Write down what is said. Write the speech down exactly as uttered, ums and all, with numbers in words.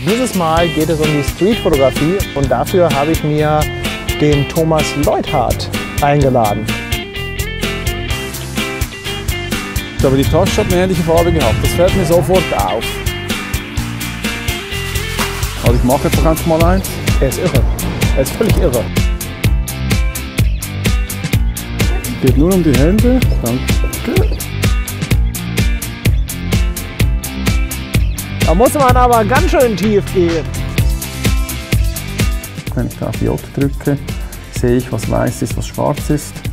Dieses Mal geht es um die Streetfotografie und dafür habe ich mir den Thomas Leuthardt eingeladen. Aber die Tasche hat eine ähnliche Farbe gehabt, das fällt mir sofort auf. Also ich mache jetzt einfach mal eins. Er ist irre. Er ist völlig irre. Geht nur um die Hände. Danke. Da muss man aber ganz schön tief gehen. Wenn ich da auf J drücke, sehe ich, was weiß ist, was schwarz ist.